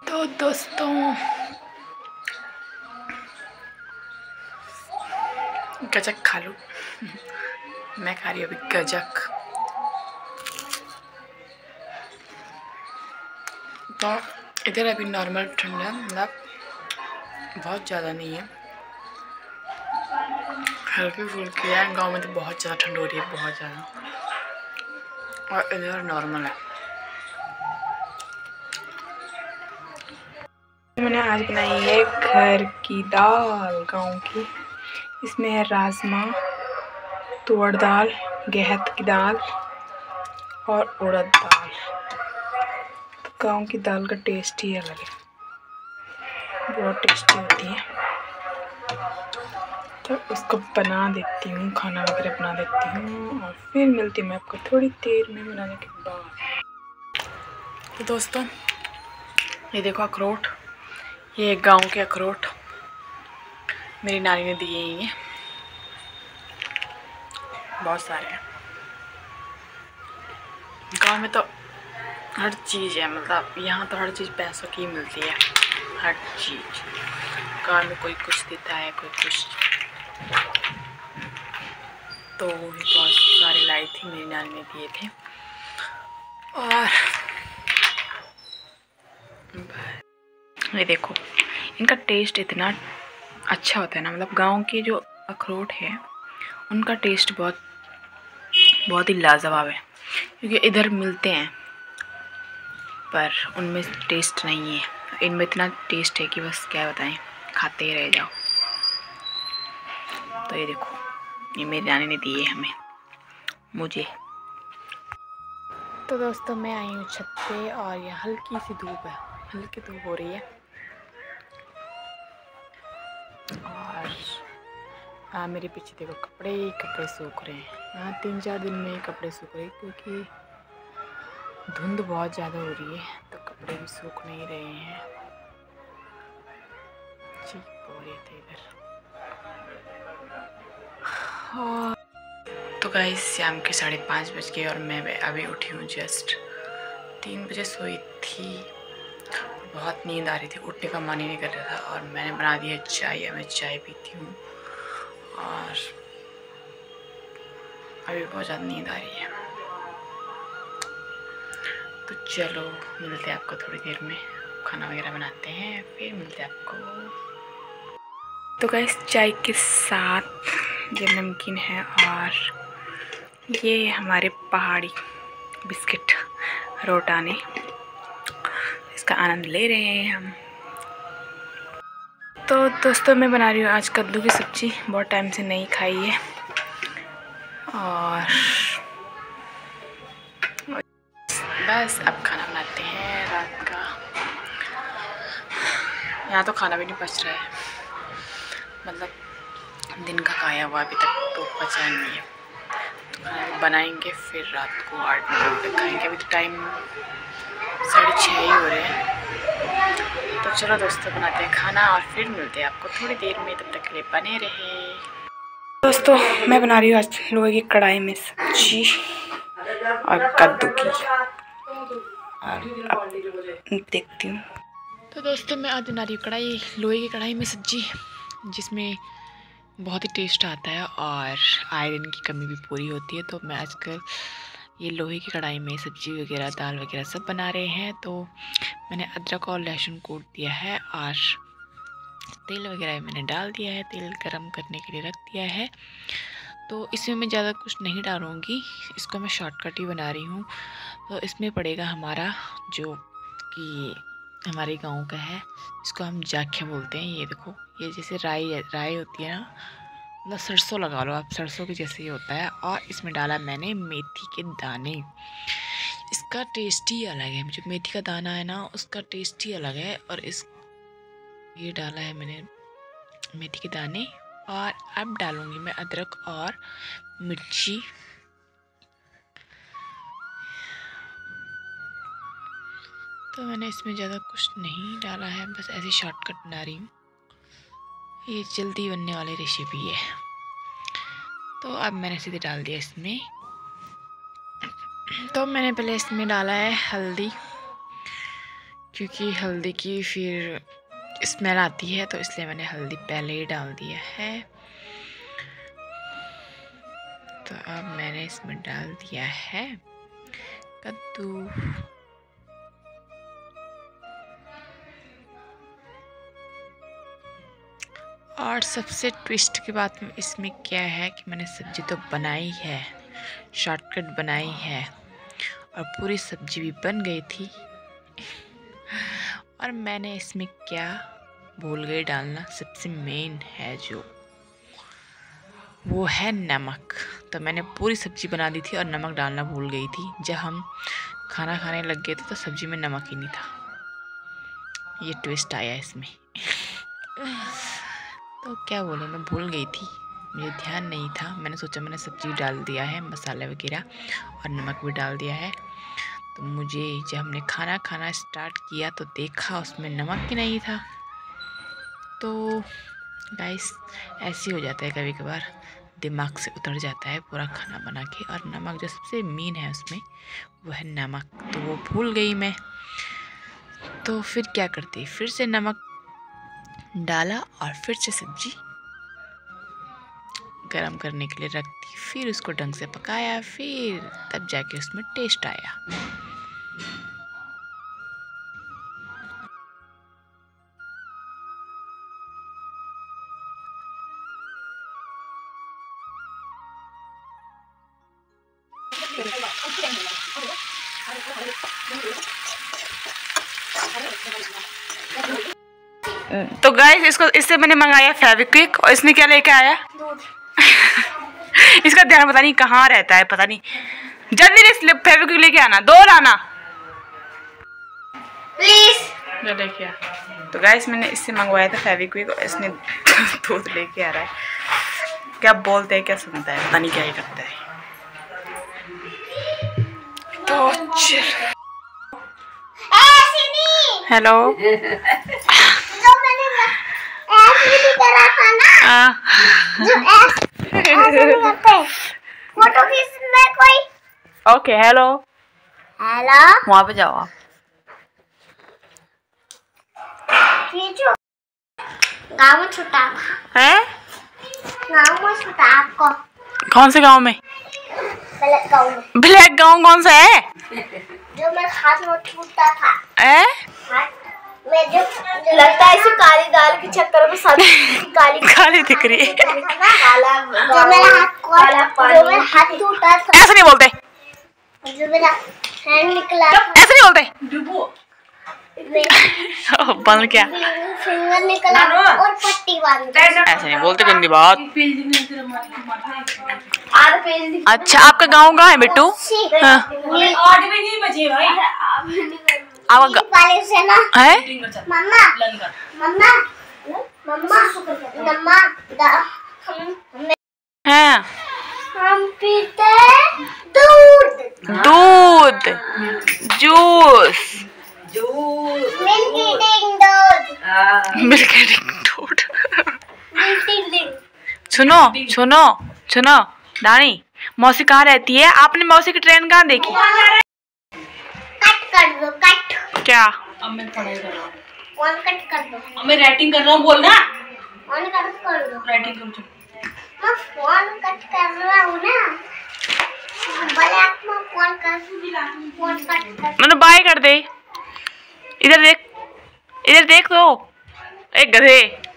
तो दोस्तों गजक खा लो। मैं खा रही हूँ अभी गजक। तो इधर अभी नॉर्मल ठंड है, मतलब बहुत ज़्यादा नहीं है, हल्की फुल्की है। गांव में तो बहुत ज़्यादा ठंड हो रही है, बहुत ज़्यादा, और इधर नॉर्मल है। मैंने आज बनाई है घर की दाल, गांव की। इसमें है राजमा, तुअर दाल, गेहत की दाल और उड़द दाल। तो गांव की दाल का टेस्ट ही अलग है, बहुत टेस्टी होती है। तो उसको बना देती हूँ, खाना वगैरह बना देती हूँ और फिर मिलती हूँ मैं आपको थोड़ी देर में बनाने के बाद। तो दोस्तों ये देखो अखरोट, ये गांव के अखरोट मेरी नानी ने दिए हैं, ये बहुत सारे हैं। गांव में तो हर चीज़ है, मतलब यहाँ तो हर चीज़ पैसों की मिलती है, हर चीज़। गांव में कोई कुछ देता है, कोई कुछ। तो भी बहुत सारे लाई थी, मेरी नानी ने दिए थे। और ये देखो, इनका टेस्ट इतना अच्छा होता है ना, मतलब गांव के जो अखरोट है उनका टेस्ट बहुत ही लाजवाब है, क्योंकि इधर मिलते हैं पर उनमें टेस्ट नहीं है। इनमें इतना टेस्ट है कि बस क्या बताएं, खाते ही रह जाओ। तो ये देखो, ये मेरी नानी ने दिए हमें, मुझे। तो दोस्तों मैं आई हूँ छत पे और ये हल्की सी धूप है, हल्की धूप हो रही है। और मेरे पीछे देखो कपड़े सूख रहे हैं। 3-4 दिन में कपड़े सूख रहे हैं, क्योंकि धुंध बहुत ज़्यादा हो रही है, तो कपड़े भी सूख नहीं रहे हैं। चीख हो रहे थे इधर। तो गाइस शाम के 5:30 बज गए और मैं अभी उठी हूँ जस्ट। 3 बजे सोई थी, बहुत नींद आ रही थी, उठने का मन ही नहीं कर रहा था। और मैंने बना दिया चाय, मैं चाय पीती हूँ और अभी बहुत ज़्यादा नींद आ रही है। तो चलो मिलते हैं आपको थोड़ी देर में, खाना वगैरह बनाते हैं, फिर मिलते हैं आपको। तो गाइस चाय के साथ ये नमकीन है और ये हमारे पहाड़ी बिस्किट रोटाने, इसका आनंद ले रहे हैं हम। तो दोस्तों मैं बना रही हूँ आज कद्दू की सब्ज़ी, बहुत टाइम से नहीं खाई है। और बस अब खाना बनाते हैं रात का। यहाँ तो खाना भी नहीं पच रहा है, मतलब दिन का खाया हुआ अभी तक तो पचा नहीं है। तो खाना बनाएंगे फिर रात को 8-9 बजे तक खाएंगे। अभी तो टाइम 6:30 ही हो रहे हैं। तो चलो दोस्तों बनाते हैं खाना और फिर मिलते हैं आपको थोड़ी देर में, तब तक के लिए बने रहे। दोस्तों मैं बना रही हूँ आज लोहे की कढ़ाई में सब्जी और कद्दू की, और अब देखती हूँ। तो दोस्तों मैं आज बना रही हूँ लोहे की कढ़ाई में सब्जी, जिसमें बहुत ही टेस्ट आता है और आयरन की कमी भी पूरी होती है। तो मैं आजकल ये लोहे की कढ़ाई में सब्जी वगैरह, दाल वगैरह सब बना रहे हैं। तो मैंने अदरक और लहसुन कूट दिया है और तेल वगैरह मैंने डाल दिया है, तेल गरम करने के लिए रख दिया है। तो इसमें मैं ज़्यादा कुछ नहीं डालूँगी, इसको मैं शॉर्टकट ही बना रही हूँ। तो इसमें पड़ेगा हमारा जो कि हमारे गांव का है, इसको हम जाख्या बोलते हैं। ये देखो, ये जैसे राई होती है ना, मतलब सरसों लगा लो आप, सरसों के जैसे ही होता है। और इसमें डाला मैंने मेथी के दाने, इसका टेस्ट ही अलग है। जो मेथी का दाना है ना, उसका टेस्ट ही अलग है। और ये डाला है मैंने मेथी के दाने। और अब डालूंगी मैं अदरक और मिर्ची। तो मैंने इसमें ज़्यादा कुछ नहीं डाला है, बस ऐसे शॉर्टकट बना रही हूँ, ये जल्दी बनने वाली रेसिपी है। तो अब मैंने सीधे डाल दिया इसमें। तो मैंने पहले इसमें डाला है हल्दी, क्योंकि हल्दी की फिर स्मेल आती है, तो इसलिए मैंने हल्दी पहले ही डाल दिया है। तो अब मैंने इसमें डाल दिया है कद्दू। और सबसे ट्विस्ट की बात इसमें क्या है कि मैंने सब्ज़ी तो बनाई है, शॉर्टकट बनाई है, और पूरी सब्ज़ी भी बन गई थी। और मैंने इसमें क्या भूल गई डालना, सबसे मेन है जो, वो है नमक। तो मैंने पूरी सब्ज़ी बना दी थी और नमक डालना भूल गई थी। जब हम खाना खाने लग गए थे तो सब्ज़ी में नमक ही नहीं था। ये ट्विस्ट आया इसमें। तो क्या बोले, मैं भूल गई थी, मुझे ध्यान नहीं था। मैंने सोचा मैंने सब्ज़ी डाल दिया है, मसाले वगैरह और नमक भी डाल दिया है। तो मुझे जब हमने खाना खाना स्टार्ट किया तो देखा उसमें नमक ही नहीं था। तो गाइस ऐसे हो जाता है कभी कभार, दिमाग से उतर जाता है पूरा खाना बना के। और नमक जो सबसे मेन है उसमें, वो है नमक, तो वो भूल गई मैं। तो फिर क्या करती, फिर से नमक डाला और फिर से सब्जी गरम करने के लिए रख दी। फिर उसको ढंग से पकाया, फिर तब जाके उसमें टेस्ट आया। तो गाइस इससे मैंने मंगाया फेविक्विक, और इसने क्या लेके आया? इसका ध्यान पता नहीं कहाँ रहता है, पता नहीं। जल्दी से फेविक्विक लेके आना, 2 लाना प्लीज। जो लेके आ। तो गाइस मैंने इससे मंगवाया था फेविक्विक, और इसने दूध लेके आ रहा है। क्या बोलते हैं, क्या सुनता है, पता नहीं क्या ही करता है। तो हेलो, जो मैंने ऐसे भी करा था ना, जो ऐसे नहीं करते फोटो खींचने कोई। ओके हेलो हेलो, वहाँ पे जाओ आप। खींचो। गाँव में छुट्टा है, गाँव में छुट्टा आपको। कौन से गांव में? ब्लैक गाँव में। ब्लैक गांव कौन सा है? जो मेरे हाथ में छूटा था। हाथ में जो लगता है इसे काली दाल के चक्कर में सब काली दिख रही है। जो मेरा हाथ टूटा था। ऐसे नहीं बोलते, जो मेरा हैंड निकला, ऐसे नहीं बोलते। बंद क्या? फिंगर निकला और पट्टी बांधी। ऐसे नहीं बोलते, गंदी बात। पेज। अच्छा आपका गांव कहाँ है बिट्टू? हाँ। 8 भी नहीं बजे भाई। आपका से ना है? मम्मा मम्मा मम्मा मम्मा हाँ। हम पीते दूध दूध, जूस, मिल्क ईटिंग दूध। मिल्क ईटिंग दूध। Milk eating. सुनो सुनो सुनो दानी, मौसी कहाँ रहती है? आपने मौसी की ट्रेन कहाँ देखी? कट कर दो, कट। क्या? अब मैं पढ़ाई कर रहा हूँ। फोन कट कर दो। अब मैं राइटिंग कर रहा हूँ, बोलना। फोन कट कर दो। राइटिंग करो तुम। मैं फोन कट कर रहा हूँ ना। ब्लैक में फोन कट कर। मैंने बाय कर दे। इधर देख, इधर देख तो, एक गधे।